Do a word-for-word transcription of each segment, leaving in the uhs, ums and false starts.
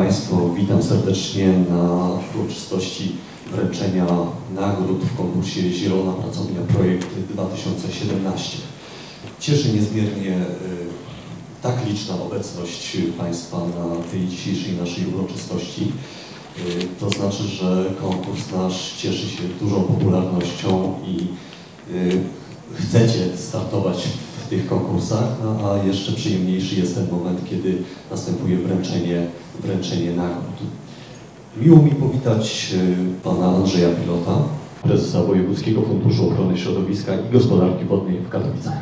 Państwo, witam serdecznie na uroczystości wręczenia nagród w konkursie Zielona Pracownia Projekt dwa tysiące siedemnaście. Cieszy niezmiernie tak liczna obecność Państwa na tej dzisiejszej naszej uroczystości. To znaczy, że konkurs nasz cieszy się dużą popularnością i chcecie startować w tych konkursach, no, a jeszcze przyjemniejszy jest ten moment, kiedy następuje wręczenie, wręczenie nagród. Miło mi powitać pana Andrzeja Pilota, prezesa Wojewódzkiego Funduszu Ochrony Środowiska i Gospodarki Wodnej w Katowicach.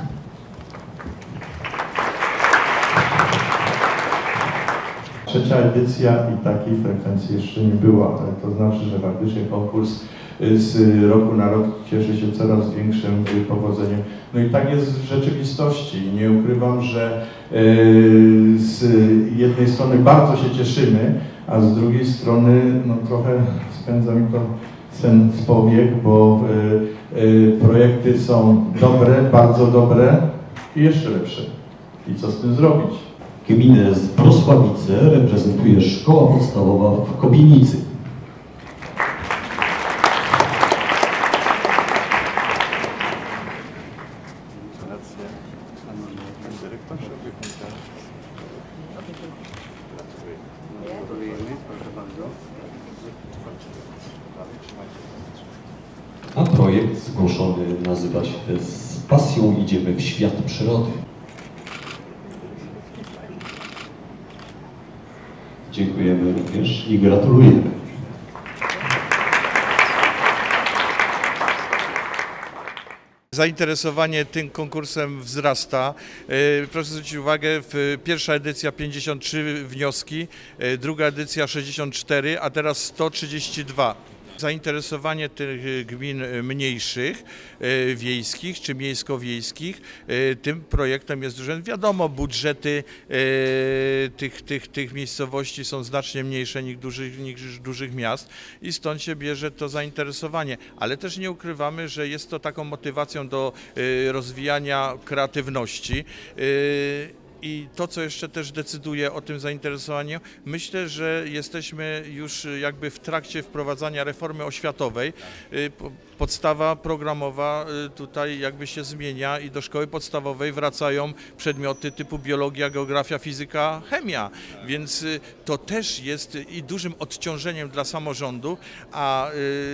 Trzecia edycja i takiej frekwencji jeszcze nie była, ale to znaczy, że faktycznie konkurs z roku na rok cieszy się coraz większym powodzeniem. No i tak jest w rzeczywistości. Nie ukrywam, że z jednej strony bardzo się cieszymy, a z drugiej strony no, trochę spędza mi to sen z powiek, bo projekty są dobre, bardzo dobre i jeszcze lepsze. I co z tym zrobić? Gminę z Brosławice reprezentuje Szkoła Podstawowa w Kobienicy. A projekt zgłoszony nazywa się Z pasją idziemy w świat przyrody. Dziękujemy również i gratulujemy. Zainteresowanie tym konkursem wzrasta. Proszę zwrócić uwagę, pierwsza edycja pięćdziesiąt trzy wnioski, druga edycja sześćdziesiąt cztery, a teraz sto trzydzieści dwa. Zainteresowanie tych gmin mniejszych, wiejskich czy miejsko-wiejskich tym projektem jest duże. Wiadomo, budżety tych, tych, tych miejscowości są znacznie mniejsze niż dużych, niż dużych miast i stąd się bierze to zainteresowanie. Ale też nie ukrywamy, że jest to taką motywacją do rozwijania kreatywności. I to, co jeszcze też decyduje o tym zainteresowaniu, myślę, że jesteśmy już jakby w trakcie wprowadzania reformy oświatowej. Podstawa programowa tutaj jakby się zmienia i do szkoły podstawowej wracają przedmioty typu biologia, geografia, fizyka, chemia. Więc to też jest i dużym odciążeniem dla samorządu, a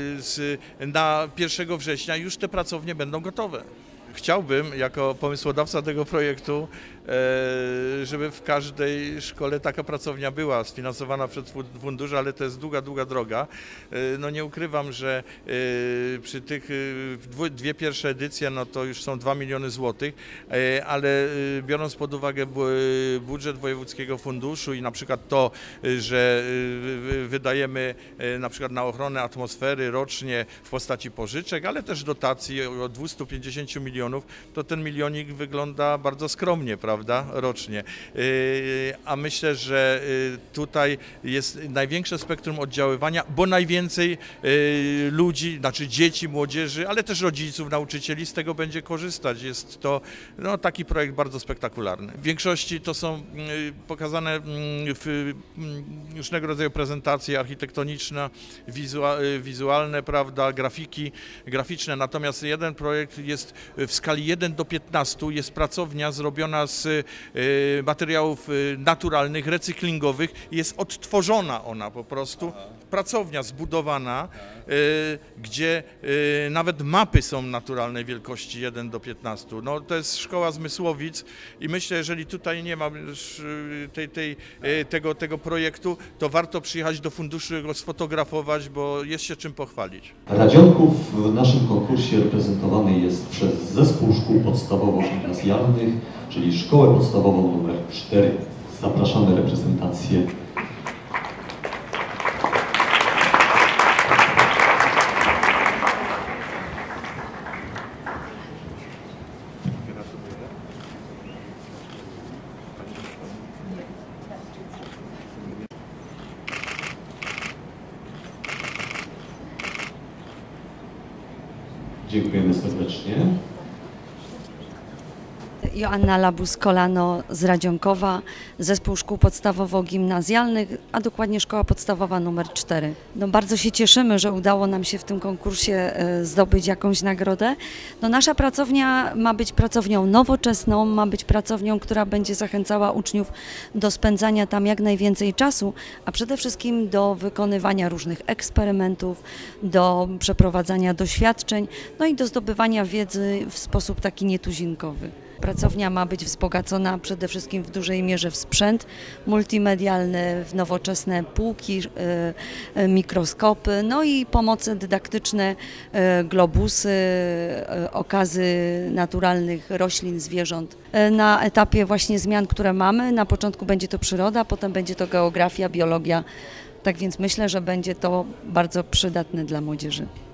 na pierwszego września już te pracownie będą gotowe. Chciałbym, jako pomysłodawca tego projektu, żeby w każdej szkole taka pracownia była sfinansowana przez fundusz, ale to jest długa, długa droga. No nie ukrywam, że przy tych dwie pierwsze edycje, no to już są dwa miliony złotych, ale biorąc pod uwagę budżet wojewódzkiego funduszu i na przykład to, że wydajemy na przykład na ochronę atmosfery rocznie w postaci pożyczek, ale też dotacji o dwieście pięćdziesiąt milionów, to ten milionik wygląda bardzo skromnie, prawda? Rocznie. A myślę, że tutaj jest największe spektrum oddziaływania, bo najwięcej ludzi, znaczy dzieci, młodzieży, ale też rodziców, nauczycieli z tego będzie korzystać. Jest to no, taki projekt bardzo spektakularny. W większości to są pokazane w różnego rodzaju prezentacje architektoniczne, wizualne, prawda, grafiki, graficzne. Natomiast jeden projekt jest w skali jeden do piętnastu, jest pracownia zrobiona z materiałów naturalnych, recyklingowych, jest odtworzona ona po prostu, pracownia zbudowana, gdzie nawet mapy są naturalnej wielkości jeden do piętnastu. No, to jest szkoła z Mysłowic i myślę, jeżeli tutaj nie ma tej, tej, tego, tego projektu, to warto przyjechać do funduszu i go sfotografować, bo jest się czym pochwalić. Radzionków w naszym konkursie reprezentowany jest przez Zespół Szkół Podstawowo-Gimnazjalnych, czyli Szkołę Podstawową numer cztery. Zapraszamy reprezentację. Dziękujemy serdecznie. Joanna Labus-Kolano z Radzionkowa, Zespół Szkół Podstawowo-Gimnazjalnych, a dokładnie Szkoła Podstawowa numer cztery. No, bardzo się cieszymy, że udało nam się w tym konkursie zdobyć jakąś nagrodę. No, nasza pracownia ma być pracownią nowoczesną, ma być pracownią, która będzie zachęcała uczniów do spędzania tam jak najwięcej czasu, a przede wszystkim do wykonywania różnych eksperymentów, do przeprowadzania doświadczeń, no i do zdobywania wiedzy w sposób taki nietuzinkowy. Pracownia ma być wzbogacona przede wszystkim w dużej mierze w sprzęt multimedialny, w nowoczesne półki, mikroskopy, no i pomoce dydaktyczne, globusy, okazy naturalnych roślin, zwierząt. Na etapie właśnie zmian, które mamy, na początku będzie to przyroda, potem będzie to geografia, biologia, tak więc myślę, że będzie to bardzo przydatne dla młodzieży.